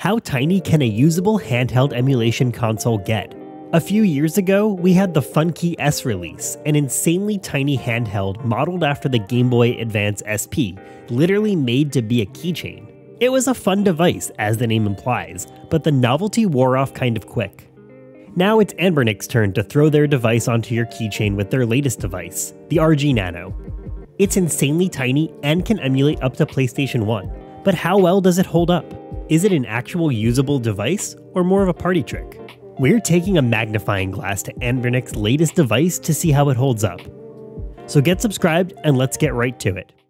How tiny can a usable handheld emulation console get? A few years ago, we had the Funkey S release, an insanely tiny handheld modeled after the Game Boy Advance SP, literally made to be a keychain. It was a fun device, as the name implies, but the novelty wore off kind of quick. Now it's Anbernic's turn to throw their device onto your keychain with their latest device, the RG Nano. It's insanely tiny and can emulate up to PlayStation 1, but how well does it hold up? Is it an actual usable device, or more of a party trick? We're taking a magnifying glass to Anbernic's latest device to see how it holds up. So get subscribed and let's get right to it.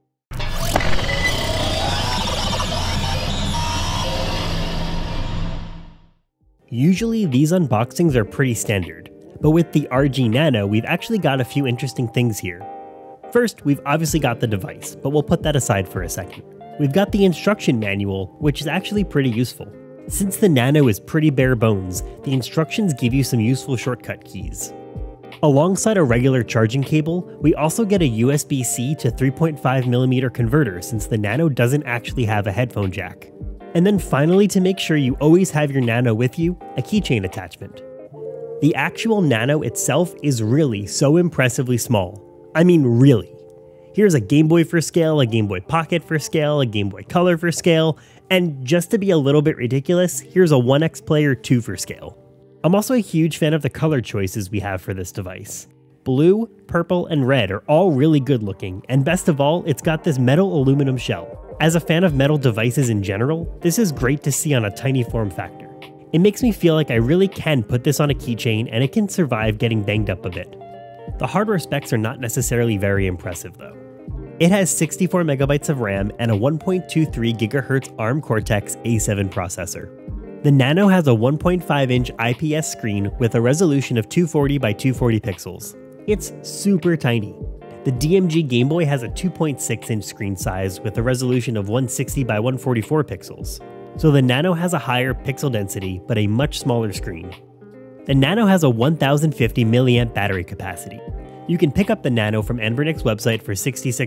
Usually these unboxings are pretty standard, but with the RG Nano we've actually got a few interesting things here. First, we've obviously got the device, but we'll put that aside for a second. We've got the instruction manual, which is actually pretty useful. Since the Nano is pretty bare bones, the instructions give you some useful shortcut keys. Alongside a regular charging cable, we also get a USB-C to 3.5mm converter since the Nano doesn't actually have a headphone jack. And then finally, to make sure you always have your Nano with you, a keychain attachment. The actual Nano itself is really so impressively small. I mean really. Here's a Game Boy for scale, a Game Boy Pocket for scale, a Game Boy Color for scale, and just to be a little bit ridiculous, here's a 1X Player 2 for scale. I'm also a huge fan of the color choices we have for this device. Blue, purple, and red are all really good looking, and best of all, it's got this metal aluminum shell. As a fan of metal devices in general, this is great to see on a tiny form factor. It makes me feel like I really can put this on a keychain and it can survive getting banged up a bit. The hardware specs are not necessarily very impressive though. It has 64 megabytes of RAM and a 1.23 GHz ARM Cortex A7 processor. The Nano has a 1.5-inch IPS screen with a resolution of 240 by 240 pixels. It's super tiny. The DMG Game Boy has a 2.6-inch screen size with a resolution of 160 by 144 pixels. So the Nano has a higher pixel density but a much smaller screen. The Nano has a 1050 mAh battery capacity. You can pick up the Nano from Anbernic's website for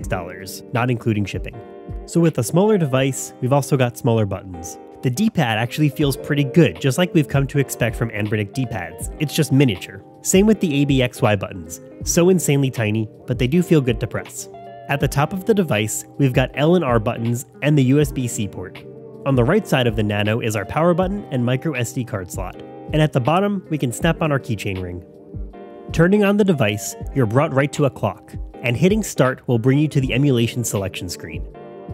$66, not including shipping. So with a smaller device, we've also got smaller buttons. The D-pad actually feels pretty good, just like we've come to expect from Anbernic D-pads. It's just miniature. Same with the ABXY buttons. So insanely tiny, but they do feel good to press. At the top of the device, we've got L and R buttons and the USB-C port. On the right side of the Nano is our power button and micro SD card slot. And at the bottom, we can snap on our keychain ring. Turning on the device, you're brought right to a clock, and hitting start will bring you to the emulation selection screen.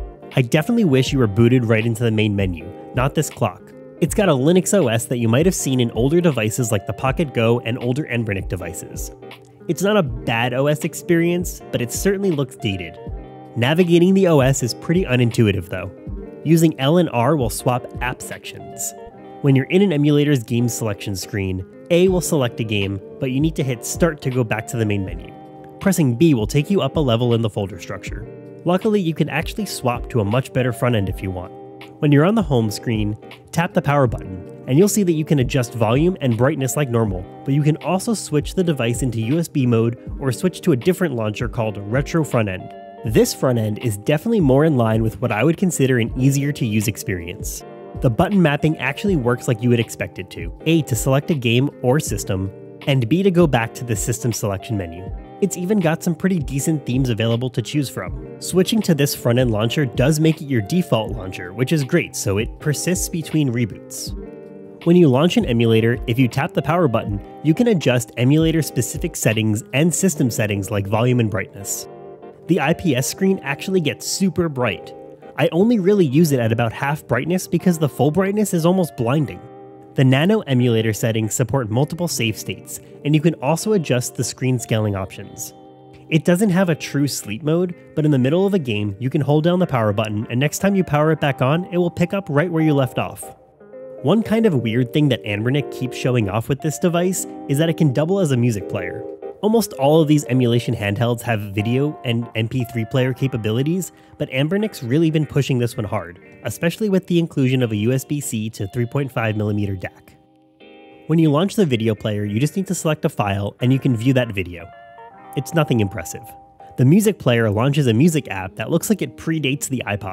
I definitely wish you were booted right into the main menu, not this clock. It's got a Linux OS that you might have seen in older devices like the Pocket Go and older Anbernic devices. It's not a bad OS experience, but it certainly looks dated. Navigating the OS is pretty unintuitive though. Using L and R will swap app sections. When you're in an emulator's game selection screen, A will select a game, but you need to hit start to go back to the main menu. Pressing B will take you up a level in the folder structure. Luckily, you can actually swap to a much better front end if you want. When you're on the home screen, tap the power button, and you'll see that you can adjust volume and brightness like normal, but you can also switch the device into USB mode or switch to a different launcher called Retro Front End. This front end is definitely more in line with what I would consider an easier to use experience. The button mapping actually works like you would expect it to, A to select a game or system, and B to go back to the system selection menu. It's even got some pretty decent themes available to choose from. Switching to this front-end launcher does make it your default launcher, which is great, so it persists between reboots. When you launch an emulator, if you tap the power button, you can adjust emulator-specific settings and system settings like volume and brightness. The IPS screen actually gets super bright. I only really use it at about half brightness because the full brightness is almost blinding. The Nano emulator settings support multiple save states, and you can also adjust the screen scaling options. It doesn't have a true sleep mode, but in the middle of a game, you can hold down the power button, and next time you power it back on, it will pick up right where you left off. One kind of weird thing that Anbernic keeps showing off with this device is that it can double as a music player. Almost all of these emulation handhelds have video and MP3 player capabilities, but Anbernic's really been pushing this one hard, especially with the inclusion of a USB-C to 3.5mm DAC. When you launch the video player, you just need to select a file and you can view that video. It's nothing impressive. The music player launches a music app that looks like it predates the iPod.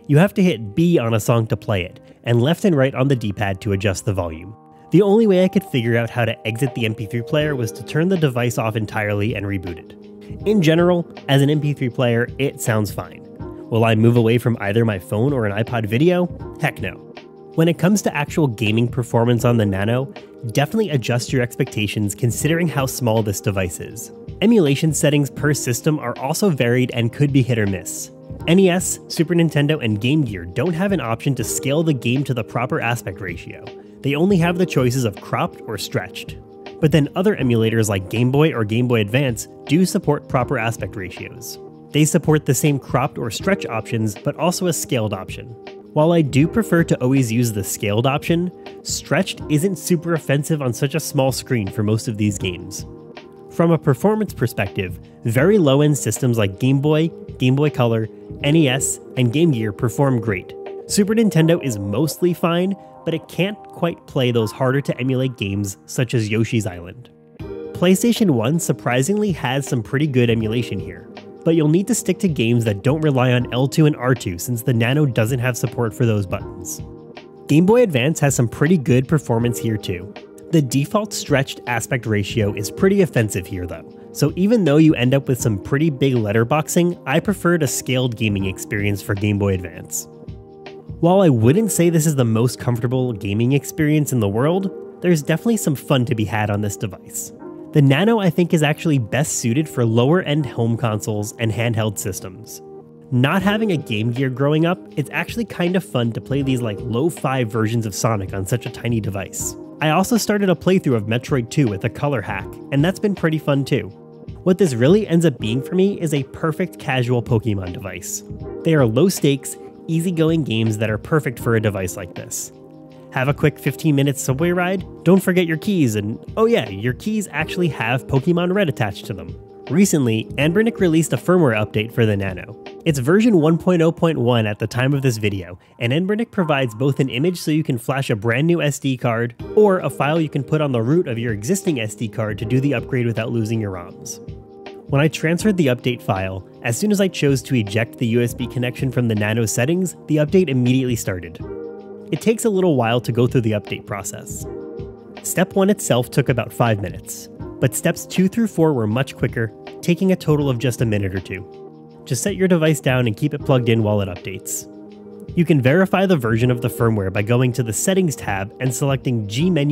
You have to hit B on a song to play it, and left and right on the D-pad to adjust the volume. The only way I could figure out how to exit the MP3 player was to turn the device off entirely and reboot it. In general, as an MP3 player, it sounds fine. Will I move away from either my phone or an iPod video? Heck no. When it comes to actual gaming performance on the Nano, definitely adjust your expectations considering how small this device is. Emulation settings per system are also varied and could be hit or miss. NES, Super Nintendo, and Game Gear don't have an option to scale the game to the proper aspect ratio. They only have the choices of cropped or stretched. But then other emulators like Game Boy or Game Boy Advance do support proper aspect ratios. They support the same cropped or stretch options, but also a scaled option. While I do prefer to always use the scaled option, stretched isn't super offensive on such a small screen for most of these games. From a performance perspective, very low-end systems like Game Boy Color, NES, and Game Gear perform great. Super Nintendo is mostly fine, but it can't quite play those harder to emulate games such as Yoshi's Island. PlayStation 1 surprisingly has some pretty good emulation here, but you'll need to stick to games that don't rely on L2 and R2 since the Nano doesn't have support for those buttons. Game Boy Advance has some pretty good performance here too. The default stretched aspect ratio is pretty offensive here though, so even though you end up with some pretty big letterboxing, I preferred a scaled gaming experience for Game Boy Advance. While I wouldn't say this is the most comfortable gaming experience in the world, there's definitely some fun to be had on this device. The Nano I think is actually best suited for lower end home consoles and handheld systems. Not having a Game Gear growing up, it's actually kind of fun to play these like lo-fi versions of Sonic on such a tiny device. I also started a playthrough of Metroid 2 with a color hack, and that's been pretty fun too. What this really ends up being for me is a perfect casual Pokemon device. They are low stakes, easygoing games that are perfect for a device like this. Have a quick 15-minute subway ride? Don't forget your keys, and oh yeah, your keys actually have Pokemon Red attached to them. Recently, Anbernic released a firmware update for the Nano. It's version 1.0.1 at the time of this video, and Anbernic provides both an image so you can flash a brand new SD card, or a file you can put on the root of your existing SD card to do the upgrade without losing your ROMs. When I transferred the update file, as soon as I chose to eject the USB connection from the Nano settings, the update immediately started. It takes a little while to go through the update process. Step 1 itself took about 5 minutes, but steps 2 through 4 were much quicker, taking a total of just a minute or two. Just set your device down and keep it plugged in while it updates. You can verify the version of the firmware by going to the Settings tab and selecting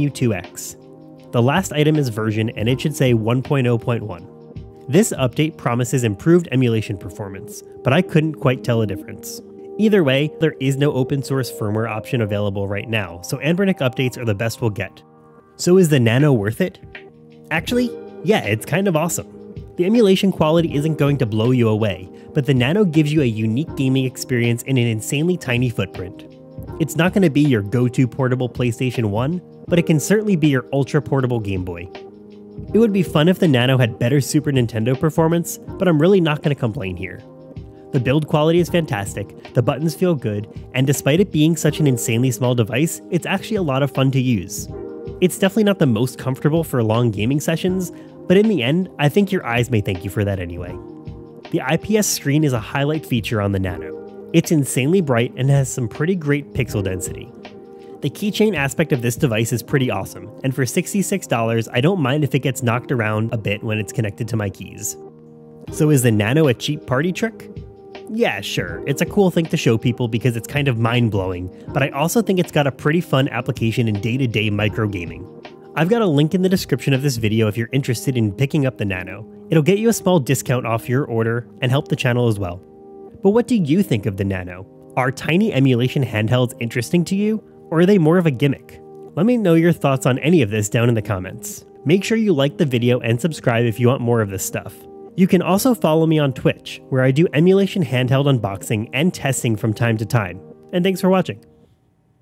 GMenu2X. The last item is version and it should say 1.0.1. This update promises improved emulation performance, but I couldn't quite tell a difference. Either way, there is no open source firmware option available right now, so Anbernic updates are the best we'll get. So is the Nano worth it? Actually, yeah, it's kind of awesome. The emulation quality isn't going to blow you away, but the Nano gives you a unique gaming experience in an insanely tiny footprint. It's not going to be your go-to portable PlayStation 1, but it can certainly be your ultra-portable Game Boy. It would be fun if the Nano had better Super Nintendo performance, but I'm really not going to complain here. The build quality is fantastic, the buttons feel good, and despite it being such an insanely small device, it's actually a lot of fun to use. It's definitely not the most comfortable for long gaming sessions, but in the end, I think your eyes may thank you for that anyway. The IPS screen is a highlight feature on the Nano. It's insanely bright and has some pretty great pixel density. The keychain aspect of this device is pretty awesome, and for $66, I don't mind if it gets knocked around a bit when it's connected to my keys. So is the Nano a cheap party trick? Yeah, sure, it's a cool thing to show people because it's kind of mind-blowing, but I also think it's got a pretty fun application in day-to-day micro gaming. I've got a link in the description of this video if you're interested in picking up the Nano. It'll get you a small discount off your order and help the channel as well. But what do you think of the Nano? Are tiny emulation handhelds interesting to you, or are they more of a gimmick? Let me know your thoughts on any of this down in the comments. Make sure you like the video and subscribe if you want more of this stuff. You can also follow me on Twitch, where I do emulation handheld unboxing and testing from time to time. And thanks for watching.